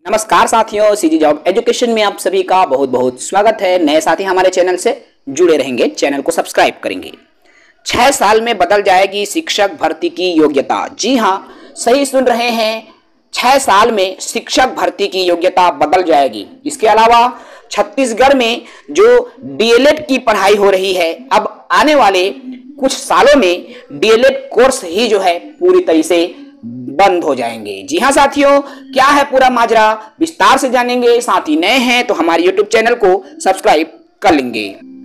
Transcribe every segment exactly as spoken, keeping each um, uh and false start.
नमस्कार साथियों, CG job education में आप सभी का बहुत बहुत स्वागत है। नए साथी हमारे चैनल से जुड़े रहेंगे, चैनल को सब्सक्राइब करेंगे। छह साल में बदल जाएगी शिक्षक भर्ती की योग्यता। जी हाँ, सही सुन रहे हैं, छह साल में शिक्षक भर्ती की योग्यता बदल जाएगी। इसके अलावा छत्तीसगढ़ में जो डीएलएड की पढ़ाई हो रही है, अब आने वाले कुछ सालों में डीएलएड कोर्स ही जो है पूरी तरह से बंद हो जाएंगे। जी हाँ साथियों, क्या है पूरा माजरा विस्तार से जानेंगे। साथी नए हैं तो हमारे यूट्यूब चैनल को सब्सक्राइब कर लेंगे।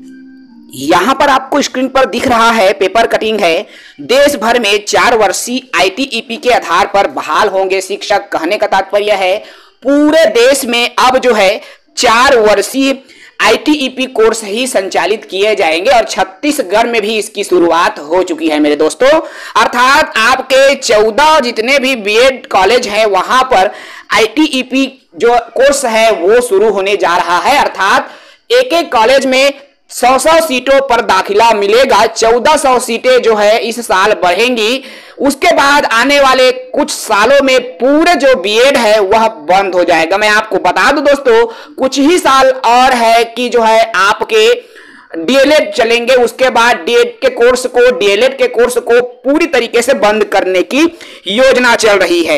यहां पर आपको स्क्रीन पर दिख रहा है पेपर कटिंग है। देश भर में चार वर्षीय आईटीईपी के आधार पर बहाल होंगे शिक्षक। कहने का तात्पर्य है पूरे देश में अब जो है चार वर्षीय आईटीईपी कोर्स ही संचालित किए जाएंगे और छत्तीसगढ़ में भी इसकी शुरुआत हो चुकी है मेरे दोस्तों। अर्थात आपके चौदह जितने भी बीएड कॉलेज हैं वहां पर आईटीईपी जो कोर्स है वो शुरू होने जा रहा है। अर्थात एक एक कॉलेज में सौ सौ सीटों पर दाखिला मिलेगा। चौदह सौ सीटें जो है इस साल बढ़ेंगी। उसके बाद आने वाले कुछ सालों में पूरे जो बीएड है वह बंद हो जाएगा। मैं आपको बता दूं दोस्तों, कुछ ही साल और है कि जो है आपके डीएलएड चलेंगे। उसके बाद डीएड के कोर्स को डीएलएड के कोर्स को पूरी तरीके से बंद करने की योजना चल रही है।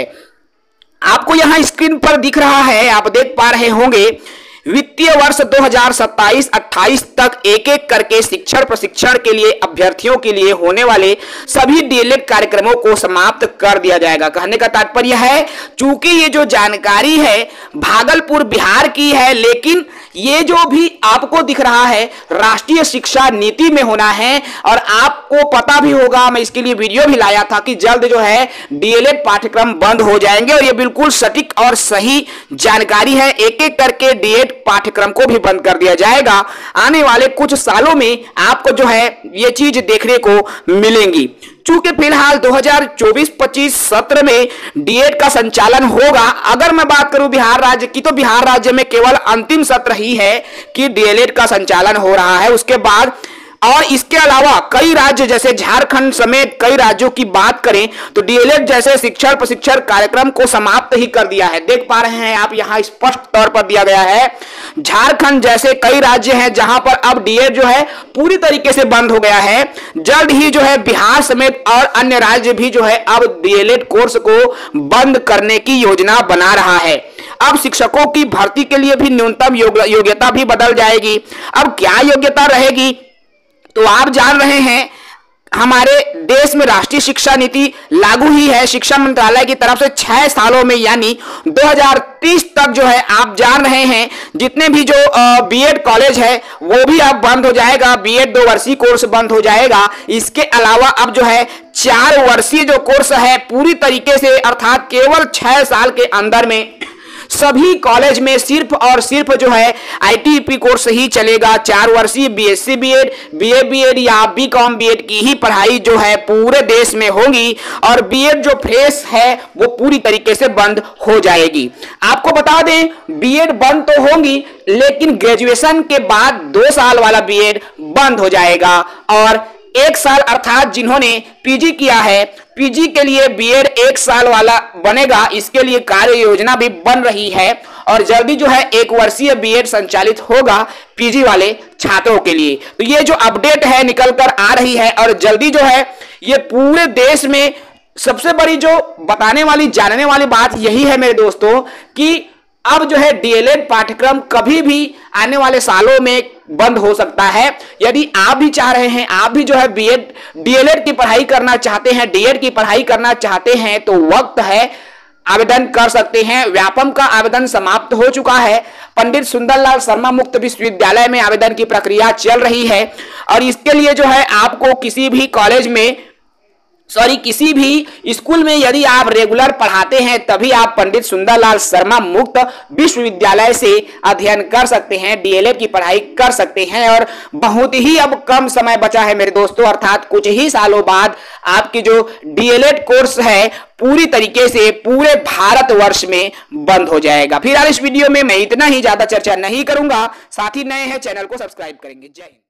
आपको यहां स्क्रीन पर दिख रहा है, आप देख पा रहे होंगे, वित्तीय वर्ष दो हज़ार सत्ताईस अट्ठाईस तक एक एक करके शिक्षण प्रशिक्षण के लिए अभ्यर्थियों के लिए होने वाले सभी डीएलएड कार्यक्रमों को समाप्त कर दिया जाएगा। कहने का तात्पर्य है चूंकि ये जो जानकारी है भागलपुर बिहार की है, लेकिन ये जो भी आपको दिख रहा है राष्ट्रीय शिक्षा नीति में होना है। और आपको पता भी होगा, मैं इसके लिए वीडियो भी लाया था कि जल्द जो है डीएलएड पाठ्यक्रम बंद हो जाएंगे और ये बिल्कुल सटीक और सही जानकारी है। एक एक करके डीएड पाठ्यक्रम को भी बंद कर दिया जाएगा। आने वाले कुछ सालों में आपको जो है ये चीज देखने को मिलेंगी। चूंकि फिलहाल दो हज़ार चौबीस पच्चीस सत्र में डीएड का संचालन होगा। अगर मैं बात करूं बिहार राज्य की, तो बिहार राज्य में केवल अंतिम सत्र ही है कि डीएलएड का संचालन हो रहा है। उसके बाद और इसके अलावा कई राज्य जैसे झारखंड समेत कई राज्यों की बात करें तो डीएलएड जैसे शिक्षण प्रशिक्षण कार्यक्रम को समाप्त ही कर दिया है। देख पा रहे हैं आप, यहां स्पष्ट तौर पर दिया गया है झारखंड जैसे कई राज्य हैं जहां पर अब डीएड जो है पूरी तरीके से बंद हो गया है। जल्द ही जो है बिहार समेत और अन्य राज्य भी जो है अब डीएलएड कोर्स को बंद करने की योजना बना रहा है। अब शिक्षकों की भर्ती के लिए भी न्यूनतम योग्यता भी बदल जाएगी। अब क्या योग्यता रहेगी तो आप जान रहे हैं, हमारे देश में राष्ट्रीय शिक्षा नीति लागू ही है शिक्षा मंत्रालय की तरफ से छह सालों में, यानी दो हज़ार तीस तक जो है आप जान रहे हैं जितने भी जो बीएड कॉलेज है वो भी अब बंद हो जाएगा। बीएड दो वर्षीय कोर्स बंद हो जाएगा। इसके अलावा अब जो है चार वर्षीय जो कोर्स है पूरी तरीके से, अर्थात केवल छह साल के अंदर में सभी कॉलेज में सिर्फ और सिर्फ जो है आईटीईपी कोर्स ही चलेगा। चार वर्षीय बीएससी बीएड, बीए बीएड या बीकॉम बीएड की ही पढ़ाई जो है पूरे देश में होगी और बीएड जो फेस है वो पूरी तरीके से बंद हो जाएगी। आपको बता दें, बीएड बंद तो होंगी लेकिन ग्रेजुएशन के बाद दो साल वाला बीएड बंद हो जाएगा और एक साल अर्थात जिन्होंने पीजी किया है पीजी के लिए बीएड एक साल वाला बनेगा। इसके लिए कार्य योजना भी बन रही है और जल्दी जो है एक वर्षीय बीएड संचालित होगा पीजी वाले छात्रों के लिए। तो ये जो अपडेट है निकल कर आ रही है और जल्दी जो है ये पूरे देश में सबसे बड़ी जो बताने वाली जानने वाली बात यही है मेरे दोस्तों कि अब जो है डीएलएड पाठ्यक्रम कभी भी आने वाले सालों में बंद हो सकता है। यदि आप भी चाह रहे हैं, आप भी जो है बीएड डीएलएड की पढ़ाई करना चाहते हैं, डीएड की पढ़ाई करना चाहते हैं तो वक्त है, आवेदन कर सकते हैं। व्यापम का आवेदन समाप्त हो चुका है। पंडित सुंदरलाल शर्मा मुक्त विश्वविद्यालय में आवेदन की प्रक्रिया चल रही है और इसके लिए जो है आपको किसी भी कॉलेज में सॉरी किसी भी स्कूल में यदि आप रेगुलर पढ़ाते हैं तभी आप पंडित सुंदरलाल शर्मा मुक्त विश्वविद्यालय से अध्ययन कर सकते हैं, डीएलएड की पढ़ाई कर सकते हैं। और बहुत ही अब कम समय बचा है मेरे दोस्तों, अर्थात कुछ ही सालों बाद आपकी जो डीएलएड कोर्स है पूरी तरीके से पूरे भारतवर्ष में बंद हो जाएगा। फिलहाल इस वीडियो में मैं इतना ही, ज्यादा चर्चा नहीं करूंगा। साथ ही नए हैं चैनल को सब्सक्राइब करेंगे। जय हिंद।